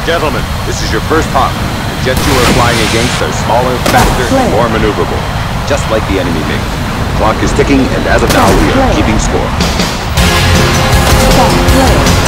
Gentlemen, this is your first hop. The jets you are flying against are smaller, faster, and more maneuverable. Just like the enemy MiGs. The clock is ticking, and as of now, we are keeping score. Stop play.